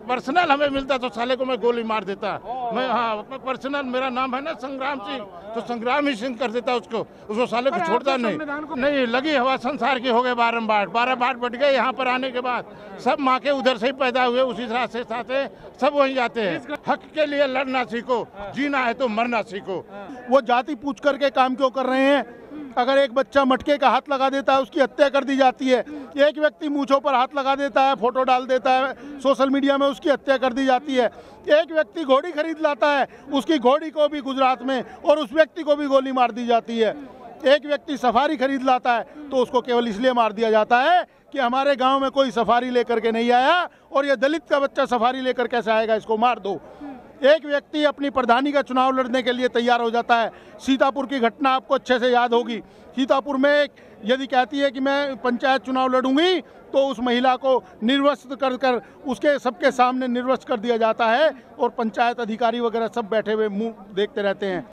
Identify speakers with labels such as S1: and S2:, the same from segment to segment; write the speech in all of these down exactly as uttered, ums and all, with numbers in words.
S1: Personal हमें मिलता तो साले को मैं गोली मार देता। मैं हाँ पर्सनल, मेरा नाम है ना संग्राम सिंह, तो संग्राम ही सिंह कर देता उसको, उसको साले को छोड़ता नहीं। नहीं लगी हवा संसार की हो गए बारम्बार, बारह बार बढ़ गए। यहाँ पर आने के बाद सब माँ के उधर से ही पैदा हुए, उसी रास्ते से सब वहीं जाते हैं। हक के लिए लड़ना सीखो, जीना है तो मरना सीखो।
S2: वो जाति पूछ करके काम क्यों कर रहे हैं? अगर एक बच्चा मटके का हाथ लगा देता है उसकी हत्या कर दी जाती है। एक व्यक्ति मूंछों पर हाथ लगा देता है, फोटो डाल देता है सोशल मीडिया में, उसकी हत्या कर दी जाती है। एक व्यक्ति घोड़ी खरीद लाता है, उसकी घोड़ी को भी गुजरात में और उस व्यक्ति को भी गोली मार दी जाती है। एक व्यक्ति सफारी खरीद लाता है तो उसको केवल इसलिए मार दिया जाता है कि हमारे गांव में कोई सफारी लेकर के नहीं आया और ये दलित का बच्चा सफारी लेकर कैसे आएगा, इसको मार दो। एक व्यक्ति अपनी प्रधानी का चुनाव लड़ने के लिए तैयार हो जाता है। सीतापुर की घटना आपको अच्छे से याद होगी। सीतापुर में एक यदि कहती है कि मैं पंचायत चुनाव लड़ूंगी तो उस महिला को निर्वस्त्र कर कर उसके सबके सामने निर्वस्त्र कर दिया जाता है और पंचायत अधिकारी वगैरह सब बैठे हुए मुंह देखते रहते हैं।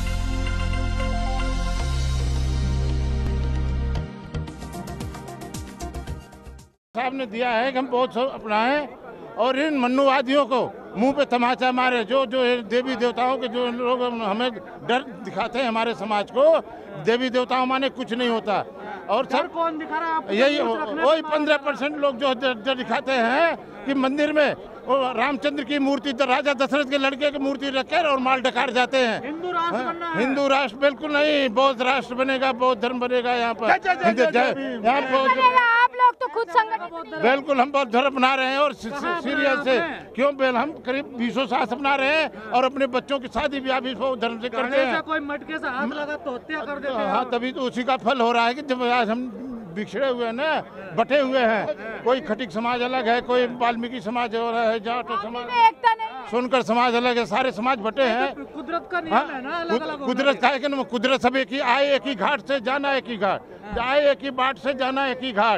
S1: साहब ने दिया है कि हम बहुत सब अपनाएं और इन मन्नुवादियों को मुंह पे तमाचा मारे। जो जो देवी देवताओं के जो लोग हमें डर दिखाते हैं, हमारे समाज को देवी देवताओं माने कुछ नहीं होता। और सब
S3: कौन दिखा रहा है?
S1: यही वही पंद्रह परसेंट लोग जो डर दिखाते हैं कि मंदिर में रामचंद्र की मूर्ति, राजा दशरथ के लड़के की मूर्ति रखकर और माल डकार जाते हैं।
S3: हिंदू राष्ट्र बनना है।
S1: हिंदू राष्ट्र बिल्कुल नहीं, बौद्ध राष्ट्र बनेगा, बौद्ध धर्म बनेगा यहाँ पर।
S4: आप लोग तो खुद संगठन,
S1: बिल्कुल हम बौद्ध धर्म अपना रहे हैं और सीरियस से क्यों बेल हम करीब बीसों साल अपना रहे हैं और अपने बच्चों की शादी ब्याह भी बौद्ध धर्म से करते हैं।
S3: कोई मटके से हाथ लगा तो हत्या कर देते हैं।
S1: हाँ तभी तो उसी का फल हो रहा है कि जब आज हम बिछड़े हुए हैं ना, बटे हुए हैं। कोई खटिक समाज अलग है, कोई वाल्मीकि समाज हो रहा है, जाट समाज, सुनकर समाज अलग है, सारे समाज बटे हैं।
S3: कुदरत का नियम है ना, अलग अलग।
S1: कुदरत का है कि कुदरत सब एक ही, आए एक ही घाट से जाना एक ही घाट, आए एक ही बाट से जाना एक ही घाट।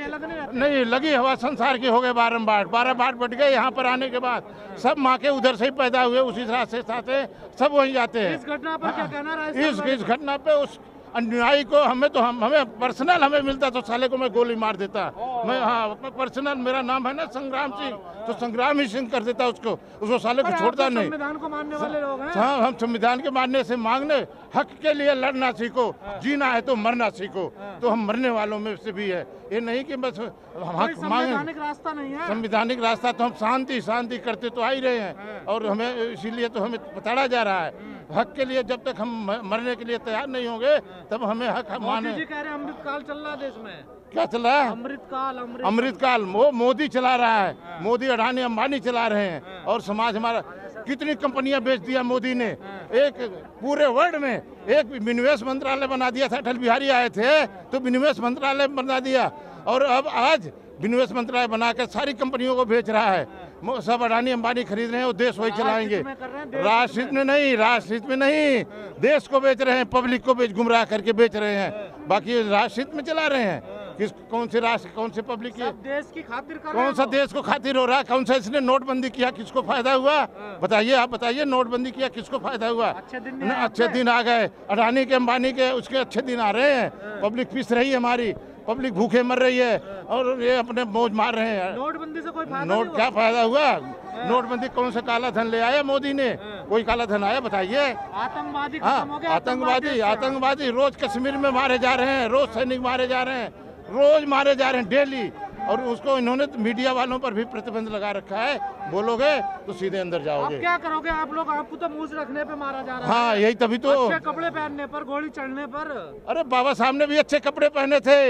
S1: नहीं लगी हवा संसार की हो गए बारम्बार, बारह बार बढ़ गए। यहाँ पर आने के बाद सब माँ के उधर से ही पैदा हुए, उसी रास्ते से सब वहीं जाते हैं।
S3: इस घटना पर क्या कहना है?
S1: इस इस घटना पे उस अन्यायी को हमें तो हम हमें पर्सनल हमें मिलता तो साले को मैं गोली मार देता। मैं हाँ पर्सनल, मेरा नाम है ना संग्राम सिंह, तो संग्राम ही सिंह कर देता उसको, उसको साले को छोड़ता नहीं।
S3: संविधान को मानने वाले लोग हैं।
S1: हाँ हम संविधान के मानने से मांगने, हक के लिए लड़ना सीखो, जीना है तो मरना सीखो। तो हम मरने वालों में से भी है, ये नहीं कि बस हक मांगे।
S3: संवैधानिक रास्ता नहीं है।
S1: संवैधानिक रास्ता तो हम शांति शांति करते तो आ ही रहे हैं और हमें इसीलिए तो हमें बताया जा रहा है। हक के लिए जब तक हम मरने के लिए तैयार नहीं होंगे तब हमें हक माने।
S3: मोदी जी कह रहे हैं अमृत काल चल रहा है देश में।
S1: क्या चल रहा है?
S3: अमृत काल। अमृत
S1: अमृत काल वो मोदी चला रहा है। मोदी, अडानी, अंबानी चला रहे हैं और समाज हमारा कितनी कंपनियां बेच दिया मोदी ने। एक पूरे वर्ल्ड में एक विनिवेश मंत्रालय बना दिया था, अटल बिहारी आए थे तो विनिवेश मंत्रालय बना दिया और अब आज विनिवेश मंत्रालय बनाकर सारी कंपनियों को बेच रहा है। सब अडानी अंबानी खरीद रहे हैं और देश वही चलाएंगे। राष्ट्रहित में नहीं, राष्ट्रहित में नहीं, देश को बेच रहे हैं, पब्लिक को बेच गुमराह करके बेच रहे हैं। बाकी राष्ट्रहित में चला रहे हैं। किस कौन से राष्ट्र, कौन से पब्लिक की,
S3: देश की खातिर कर
S1: कौन सा देश को खातिर हो रहा है? कौन सा इसने नोटबंदी किया, किसको फायदा हुआ? बताइए, आप बताइए, नोटबंदी किया किसको फायदा हुआ?
S3: अच्छे दिन
S1: अच्छे दिन आ गए, अडानी के अंबानी के उसके अच्छे दिन आ रहे हैं। पब्लिक पिस रही है, हमारी पब्लिक भूखे मर रही है और ये अपने मौज मार रहे हैं।
S3: नोटबंदी से कोई फायदा
S1: नोट क्या फायदा हुआ? नोटबंदी कौन सा काला धन ले आया मोदी ने? कोई काला धन आया? बताइए।
S3: आतंकवादी
S1: हाँ आतंकवादी आतंकवादी रोज कश्मीर में मारे जा रहे हैं, रोज सैनिक मारे जा रहे हैं, रोज मारे जा रहे हैं डेली। और उसको इन्होंने तो मीडिया वालों पर भी प्रतिबंध लगा रखा है, बोलोगे तो सीधे अंदर जाओगे।
S3: अब क्या करोगे आप लोग? आपको तो मूछ रखने पे मारा जा रहा है।
S1: हाँ यही तभी तो,
S3: अच्छे कपड़े पहनने पर, घोड़ी चढ़ने पर।
S1: अरे बाबा साहब ने भी अच्छे कपड़े पहने थे।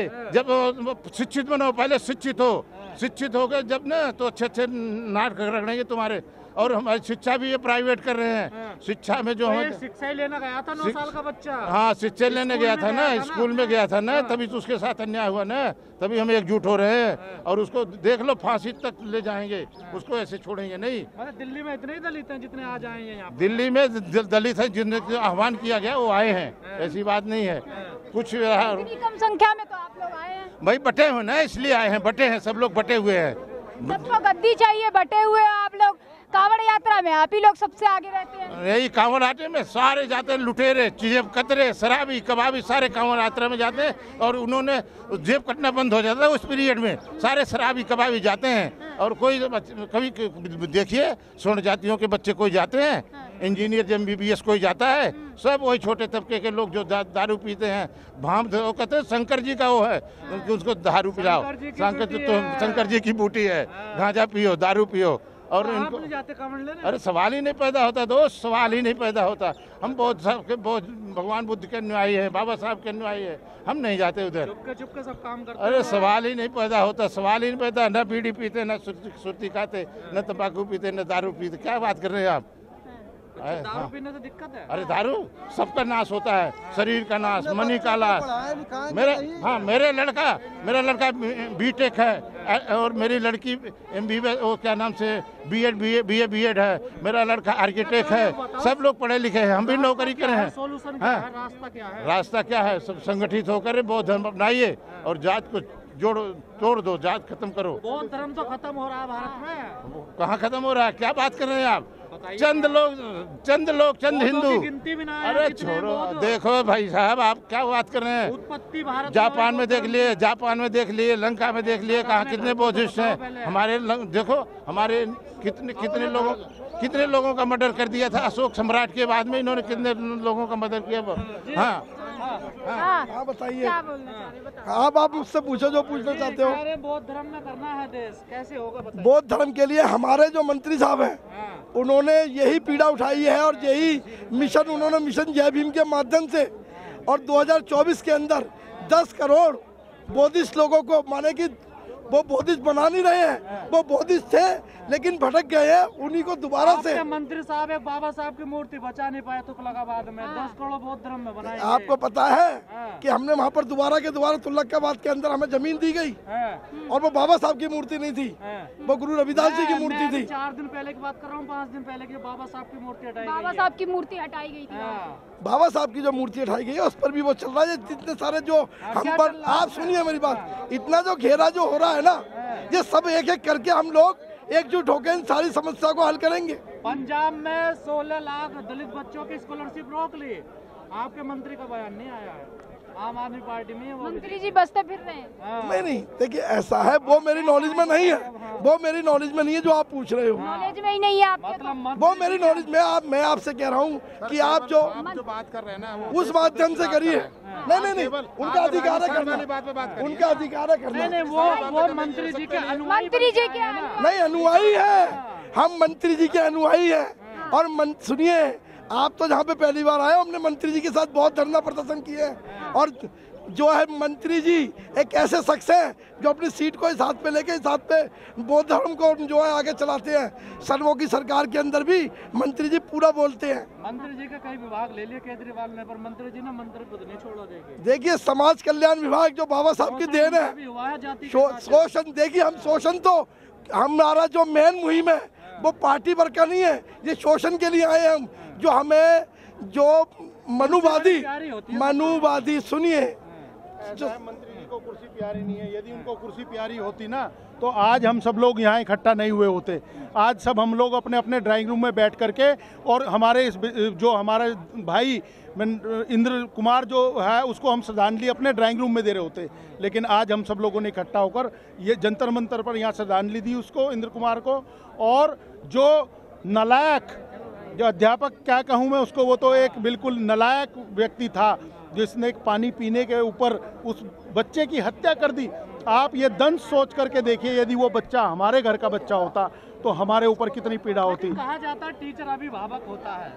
S1: जब शिक्षित बनो, पहले शिक्षित हो, शिक्षित हो गए जब ना तो अच्छे अच्छे नाटक रखने तुम्हारे। और हमारी शिक्षा भी ये प्राइवेट कर रहे हैं। शिक्षा में जो
S3: तो
S1: है
S3: शिक्षा ही लेना गया था नौ साल का बच्चा।
S1: हाँ शिक्षा लेने गया था ना, स्कूल में गया था ना, तभी तो उसके साथ अन्याय हुआ ना, तभी हम एकजुट हो रहे हैं। और उसको देख लो फांसी तक ले जाएंगे, उसको ऐसे छोड़ेंगे नहीं।
S3: दिल्ली में इतने ही दलित हैं जितने आ जाएंगे यहाँ।
S1: दिल्ली में दलित है जिन्हें आह्वान किया गया वो आए हैं, ऐसी बात नहीं है। कुछ
S4: कम संख्या में तो आप लोग आए हैं
S1: भाई, बटे हो ना इसलिए आए हैं, बटे हैं, सब लोग बटे हुए हैं।
S4: सबको गद्दी चाहिए, बटे हुए आप लोग। कांवड़ यात्रा में आप ही लोग सबसे आगे रहते हैं।
S1: यही कांवड़ यात्रा में सारे जाते हैं, लुटेरे, जेब कतरे, शराबी, कबाबी, सारे कांवड़ यात्रा में जाते हैं। और उन्होंने जेब कटना बंद हो जाता है उस पीरियड में, सारे शराबी कबाबी जाते हैं। और कोई कभी देखिए स्वर्ण जातियों के बच्चे कोई जाते हैं, engineer M B B S कोई जाता है, सब वही छोटे तबके के लोग जो दा, दारू पीते हैं, भाम वो कहते हैं शंकर जी का वो है कि उसको दारू पिलाओ, शंकर जी तो शंकर जी की बूटी है, गांजा पियो, दारू पियो। और
S3: तो
S1: इनको
S3: जाते कांवड़ लेने?
S1: अरे सवाल ही नहीं पैदा होता दोस्त, सवाल ही नहीं पैदा होता। हम बहुत सबके बहुत भगवान बुद्ध के अनुयायी है, बाबा साहब के अनुयायी है, हम नहीं जाते उधर।
S3: चुपके चुपके सब काम करते
S1: अरे सवाल ही नहीं पैदा होता, सवाल ही नहीं पैदा। न बीड़ी पीते, न सुर्ती खाते, न तंबाकू पीते, न दारू पीते। क्या बात कर रहे हैं आप?
S3: हैं। दारू पीने से दिक्कत है?
S1: अरे दारू सबका नाश होता है, शरीर का नाश, मनी का नाश। मेरे हाँ मेरे लड़का मेरा लड़का बीटेक है और मेरी लड़की एम बी वो क्या नाम से B Ed B A B A B Ed है। मेरा लड़का आर्किटेक्ट है, सब लोग पढ़े लिखे हैं, हम भी नौकरी करे हैं।
S3: सोल्यूशन क्या है? रास्ता क्या है?
S1: रास्ता क्या है? सब संगठित होकर बौद्ध धर्म अपनाइए और जात को जोड़ो, तोड़ दो, जात खत्म करो।
S3: बौद्ध धर्म तो खत्म हो रहा है भारत में।
S1: कहाँ खत्म हो रहा है? क्या बात कर रहे हैं आप? चंद लोग चंद लोग चंद हिंदू।
S3: गिनती भी ना है।
S1: अरे छोड़ो, देखो भाई साहब आप क्या बात कर रहे हैं?
S3: उत्पत्ति भारत
S1: जापान में देख लिए, जापान में देख लिए, लंका में देख लिए, कहाँ कितने बौद्धिस्ट हैं। हमारे देखो हमारे कितने कितने लोगों कितने लोगों का मर्डर कर दिया था अशोक सम्राट के बाद में, इन्होंने कितने लोगों का मर्डर किया। हाँ
S2: हाँ बताइए,
S4: क्या बोलना चाह रहे हैं? बताओ।
S2: आप आप मुझसे पूछो जो पूछना चाहते हो।
S3: अरे बौद्ध धर्म में करना है देश, कैसे होगा बताइए?
S2: बौद्ध धर्म के लिए हमारे जो मंत्री साहब हैं उन्होंने यही पीड़ा उठाई है और यही मिशन उन्होंने मिशन जय भीम के माध्यम से और दो हज़ार चौबीस के अंदर दस करोड़ बौद्धिस्ट लोगों को, माने कि वो बौद्धिस्ट बना नहीं रहे हैं, वो बौद्धिस्ट थे लेकिन भटक गए हैं, उन्हीं को दोबारा से।
S3: आपके मंत्री साहब एक बाबा साहब की मूर्ति बचा नहीं पाए तुगलकाबाद में, दस करोड़ बौद्ध धर्म में बनाई।
S2: आपको पता है कि हमने वहाँ पर दोबारा के दोबारा तुगलकाबाद के अंदर हमें जमीन दी गई और वो बाबा साहब की मूर्ति नहीं थी, वो गुरु रविदास जी की मूर्ति थी।
S3: चार दिन पहले की बात कर रहा हूँ, पाँच दिन पहले की बाबा साहब की मूर्ति हटाई गई।
S4: बाबा साहब की मूर्ति हटाई गई थी।
S2: बाबा साहब की जो मूर्ति हटाई गई है उस पर भी वो चल रहा है। जितने सारे जो हम पर, आप सुनिए मेरी बात, इतना जो घेरा जो हो रहा है ना, ये सब एक एक करके हम लोग एकजुट होकर इन सारी समस्या को हल करेंगे।
S3: पंजाब में सोलह लाख दलित बच्चों की स्कॉलरशिप रोक ली, आपके मंत्री का बयान नहीं आया है। आम आदमी पार्टी में वो
S4: मंत्री जी बसते फिर रहे हैं।
S2: नहीं नहीं देखिए ऐसा है, वो मेरी नॉलेज में नहीं है, वो मेरी नॉलेज में नहीं है जो आप पूछ रहे हो,
S4: नॉलेज में ही नहीं है आपके।
S3: मतलब
S2: वो मेरी नॉलेज में। आप मैं आपसे कह रहा हूँ कि आप जो
S1: जो बात कर रहे हैं ना
S2: उस माध्यम से करिए। नहीं नहीं नहीं, उनका अधिकार है करना, उनका अधिकार है करना।
S3: नहीं वो वो मंत्री जी के अनुयायी
S4: मंत्री जी के
S2: नहीं, अनुयायी है, हम मंत्री जी के अनुयायी हैं। और मन, सुनिए आप तो जहाँ पे पहली बार आए, हमने मंत्री जी के साथ बहुत धरना प्रदर्शन किए हैं। और जो है मंत्री जी एक ऐसे शख्स हैं जो अपनी सीट को इस हाथ पे लेके इस हाथ पे बौद्ध धर्म को जो है आगे चलाते हैं। सर्वों की सरकार के अंदर भी मंत्री जी पूरा बोलते हैं।
S3: मंत्री जी का कई विभाग ले लिए केजरीवाल ने, पर मंत्री जी ने मंत्री पद नहीं छोड़ा। देखिए
S2: देखिए समाज कल्याण विभाग जो बाबा साहब की देन है, शोषण, देखिए हम शोषण तो हमारा जो मेन मुहिम है वो पार्टी वर्क का नहीं है, ये शोषण के लिए आए हम। जो हमें जो मनुवादी मनुवादी सुनिए,
S5: जो मंत्री जी को कुर्सी प्यारी नहीं है, यदि उनको कुर्सी प्यारी होती ना तो आज हम सब लोग यहाँ इकट्ठा नहीं हुए होते। आज सब हम लोग अपने अपने ड्राइंग रूम में बैठ करके और हमारे इस जो हमारे भाई इंद्र कुमार जो है उसको हम श्रद्धांजलि अपने ड्राइंग रूम में दे रहे होते, लेकिन आज हम सब लोगों ने इकट्ठा होकर ये जंतर मंतर पर यहाँ श्रद्धांजलि दी उसको, इंद्र कुमार को। और जो नालायक जो अध्यापक, क्या कहूँ मैं उसको, वो तो एक बिल्कुल नालायक व्यक्ति था जिसने एक पानी पीने के ऊपर उस बच्चे की हत्या कर दी। आप ये दंश सोच करके देखिए, यदि वो बच्चा हमारे घर का बच्चा होता तो हमारे ऊपर कितनी पीड़ा होती।
S3: कहा जाता है टीचर अभिभावक होता है,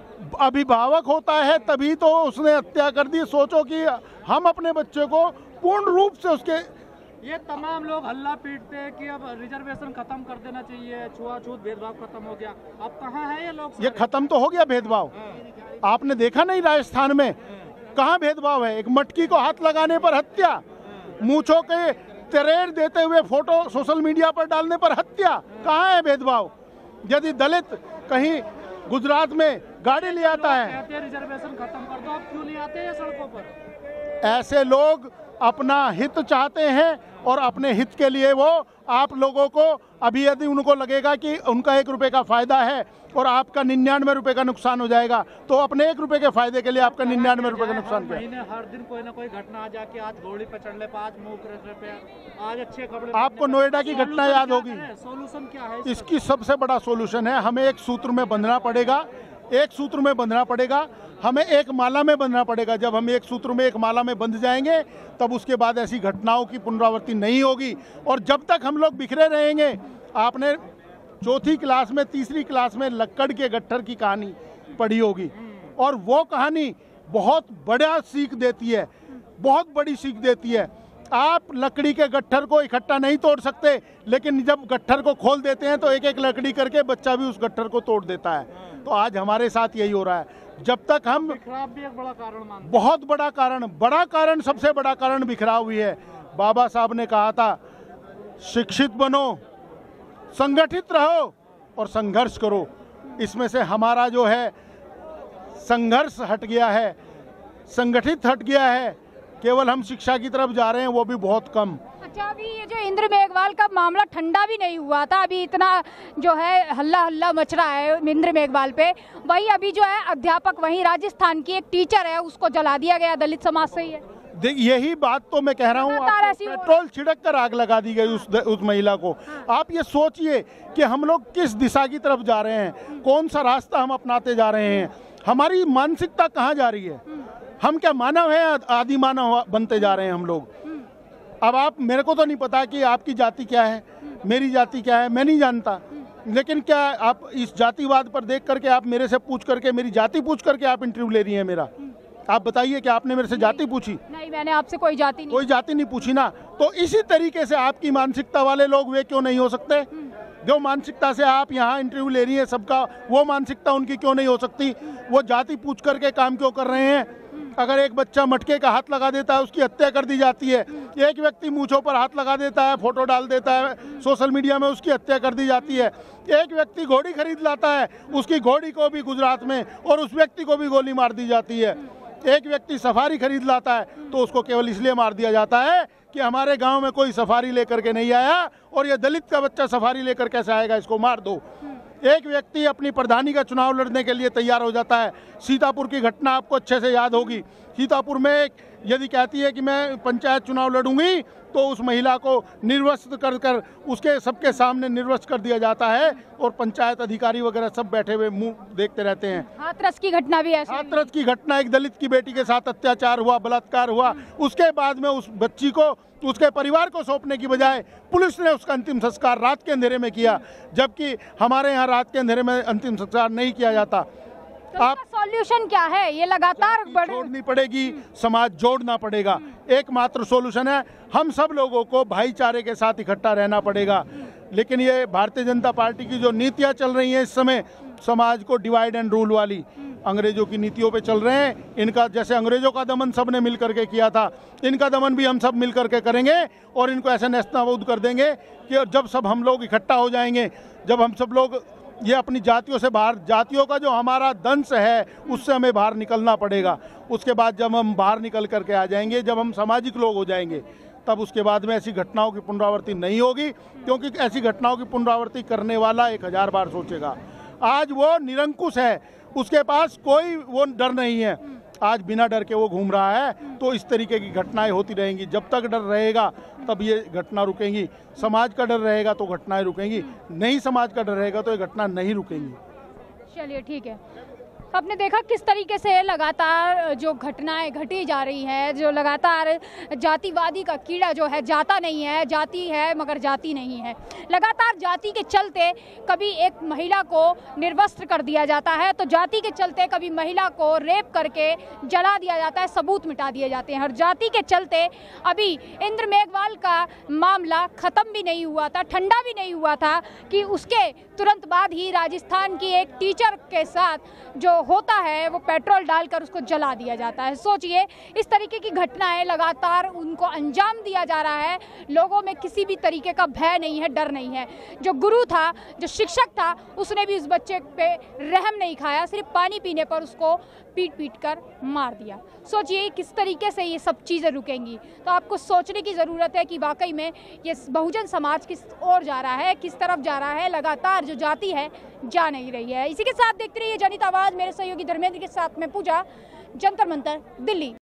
S5: अभिभावक होता है तभी तो उसने हत्या कर दी। सोचो कि हम अपने बच्चे को पूर्ण रूप से उसके,
S3: ये तमाम लोग हल्ला पीटते हैं कि अब रिजर्वेशन खत्म कर देना चाहिए, छुआछूत भेदभाव खत्म हो गया। अब कहाँ है ये लोग?
S5: ये खत्म तो हो गया भेदभाव। आपने देखा नहीं राजस्थान में कहाँ भेदभाव है? एक मटकी को हाथ लगाने पर हत्या, मूंछों के तरेर देते हुए फोटो सोशल मीडिया पर डालने पर हत्या। कहाँ है भेदभाव? यदि दलित कहीं गुजरात में गाड़ी ले आता है,
S3: कहते हैं रिजर्वेशन खत्म कर दो, अब क्यों नहीं आते हैं सड़कों पर?
S5: ऐसे लोग अपना हित चाहते हैं और अपने हित के लिए वो आप लोगों को अभी यदि उनको लगेगा कि उनका एक रुपये का फ़ायदा है और आपका निन्यानवे रुपये का नुकसान हो जाएगा, तो अपने एक रुपये के फायदे के लिए आपका निन्यानवे रुपये का नुकसान क्या?
S3: महीने हर दिन कोई ना कोई घटना आ जाके आज घोड़ी पे चढ़ ले पे, आज मुंह पे, आज अच्छे कपड़े।
S5: आपको नोएडा की घटना याद होगी।
S3: सोल्यूशन क्या है
S5: इसकी? सबसे बड़ा सोल्यूशन है हमें एक सूत्र में बंधना पड़ेगा, एक सूत्र में बंधना पड़ेगा, हमें एक माला में बंधना पड़ेगा। जब हम एक सूत्र में एक माला में बंध जाएंगे तब उसके बाद ऐसी घटनाओं की पुनरावृत्ति नहीं होगी। और जब तक हम लोग बिखरे रहेंगे, आपने चौथी क्लास में, तीसरी क्लास में लक्कड़ के गट्ठर की कहानी पढ़ी होगी, और वो कहानी बहुत बड़ा सीख देती है, बहुत बड़ी सीख देती है। आप लकड़ी के गट्ठर को इकट्ठा नहीं तोड़ सकते, लेकिन जब गट्ठर को खोल देते हैं तो एक एक लकड़ी करके बच्चा भी उस गट्ठर को तोड़ देता है। तो आज हमारे साथ यही हो रहा है। जब तक हम
S3: बिखराव भी एक बड़ा कारण मानते हैं।
S5: बहुत बड़ा कारण, बड़ा कारण, सबसे बड़ा कारण बिखराव हुई है। बाबा साहब ने कहा था, शिक्षित बनो, संगठित रहो और संघर्ष करो। इसमें से हमारा जो है संघर्ष हट गया है, संगठित हट गया है, केवल हम शिक्षा की तरफ जा रहे हैं, वो भी बहुत कम।
S4: अच्छा, अभी ये जो इंद्र मेघवाल का मामला ठंडा भी नहीं हुआ था, अभी इतना जो है हल्ला हल्ला मच रहा है इंद्र मेघवाल पे। वही अभी जो है अध्यापक, वही राजस्थान की एक टीचर है, उसको जला दिया गया, दलित समाज से ही है।
S5: देख, यही बात तो मैं कह रहा हूँ, पेट्रोल छिड़क कर आग लगा दी गई उस उस महिला को। आप ये सोचिए कि हम लोग किस दिशा की तरफ जा रहे हैं, कौन सा रास्ता हम अपनाते जा रहे हैं, हमारी मानसिकता कहाँ जा रही है। हम क्या मानव है? आदि मानव बनते जा रहे हैं हम लोग। अब आप, मेरे को तो नहीं पता कि आपकी जाति क्या है, मेरी जाति क्या है, मैं नहीं जानता, लेकिन क्या आप इस जातिवाद पर देख करके आप मेरे से पूछ करके, मेरी जाति पूछ करके आप इंटरव्यू ले रही हैं मेरा? आप बताइए कि आपने मेरे से जाति पूछी?
S4: नहीं, मैंने आपसे कोई जाति नहीं
S5: कोई जाति नहीं पूछी ना। तो इसी तरीके से आपकी मानसिकता वाले लोग वे क्यों नहीं हो सकते? जो मानसिकता से आप यहाँ इंटरव्यू ले रही हैं सबका, वो मानसिकता उनकी क्यों नहीं हो सकती? वो जाति पूछ करके काम क्यों कर रहे हैं? अगर एक बच्चा मटके का हाथ लगा देता है, उसकी हत्या कर दी जाती है। एक व्यक्ति मूंछों पर हाथ लगा देता है, फोटो डाल देता है सोशल मीडिया में, उसकी हत्या कर दी जाती है। एक व्यक्ति घोड़ी खरीद लाता है, उसकी घोड़ी को भी गुजरात में और उस व्यक्ति को भी गोली मार दी जाती है। एक व्यक्ति सफारी खरीद लाता है तो उसको केवल इसलिए मार दिया जाता है कि हमारे गांव में कोई सफारी लेकर के नहीं आया, और ये दलित का बच्चा सफारी लेकर कैसे आएगा, इसको मार दो। एक व्यक्ति अपनी प्रधानी का चुनाव लड़ने के लिए तैयार हो जाता है। सीतापुर की घटना आपको अच्छे से याद होगी। सीतापुर में यदि कहती है कि मैं पंचायत चुनाव लड़ूंगी, तो उस महिला को निर्वस्त्र कर कर उसके सबके सामने निर्वस्त्र कर दिया जाता है, और पंचायत अधिकारी वगैरह सब बैठे हुए मुंह देखते रहते हैं।
S4: हाथरस की घटना भी ऐसी।
S5: हाथरस की घटना, एक दलित की बेटी के साथ अत्याचार हुआ, बलात्कार हुआ, उसके बाद में उस बच्ची को उसके परिवार को सौंपने की बजाय पुलिस ने उसका अंतिम संस्कार रात के अंधेरे में किया, जबकि हमारे यहाँ रात के अंधेरे में अंतिम संस्कार नहीं किया जाता।
S4: तो आप सॉल्यूशन क्या है? ये लगातार
S5: छोड़नी पड़ेगी, समाज जोड़ना पड़ेगा। एकमात्र सॉल्यूशन है, हम सब लोगों को भाईचारे के साथ इकट्ठा रहना पड़ेगा। लेकिन ये भारतीय जनता पार्टी की जो नीतियाँ चल रही हैं इस समय, समाज को डिवाइड एंड रूल वाली, अंग्रेजों की नीतियों पे चल रहे हैं। इनका, जैसे अंग्रेजों का दमन सब ने मिल करके किया था, इनका दमन भी हम सब मिल करके करेंगे, और इनको ऐसे नेस्तनाबूद कर देंगे कि जब सब हम लोग इकट्ठा हो जाएंगे, जब हम सब लोग ये अपनी जातियों से बाहर, जातियों का जो हमारा दंश है उससे हमें बाहर निकलना पड़ेगा। उसके बाद जब हम बाहर निकल करके आ जाएंगे, जब हम सामाजिक लोग हो जाएंगे, तब उसके बाद में ऐसी घटनाओं की पुनरावृत्ति नहीं होगी, क्योंकि ऐसी घटनाओं की पुनरावृत्ति करने वाला एक हजार बार सोचेगा। आज वो निरंकुश है, उसके पास कोई वो डर नहीं है, आज बिना डर के वो घूम रहा है। तो इस तरीके की घटनाएं होती रहेंगी। जब तक डर रहेगा तब ये घटना रुकेंगी। समाज का डर रहेगा तो घटनाएं रुकेंगी, नहीं समाज का डर रहेगा तो ये घटना नहीं रुकेंगी।
S4: चलिए, ठीक है। आपने देखा किस तरीके से लगातार जो घटनाएं घटी जा रही है, जो लगातार जातिवादी का कीड़ा जो है, जाता नहीं है, जाति है मगर जाति नहीं है। लगातार जाति के चलते कभी एक महिला को निर्वस्त्र कर दिया जाता है, तो जाति के चलते कभी महिला को रेप करके जला दिया जाता है, सबूत मिटा दिए जाते हैं। और जाति के चलते अभी इंद्र मेघवाल का मामला ख़त्म भी नहीं हुआ था, ठंडा भी नहीं हुआ था, कि उसके तुरंत बाद ही राजस्थान की एक टीचर के साथ जो जो होता है वो पेट्रोल डालकर उसको जला दिया जाता है। सोचिए, इस तरीके की घटनाएं लगातार उनको अंजाम दिया जा रहा है। लोगों में किसी भी तरीके का भय नहीं है, डर नहीं है। जो गुरु था, जो शिक्षक था, उसने भी उस बच्चे पे रहम नहीं खाया, सिर्फ पानी पीने पर उसको पीट पीट कर मार दिया। सोचिए किस तरीके से ये सब चीज़ें रुकेंगी। तो आपको सोचने की ज़रूरत है कि वाकई में ये बहुजन समाज किस ओर जा रहा है, किस तरफ जा रहा है। लगातार जो जाति है जा नहीं रही है। इसी के साथ देखते रहिए जनहित आवाज़। मेरे सहयोगी धर्मेंद्र के साथ में पूजा, जंतर मंतर, दिल्ली।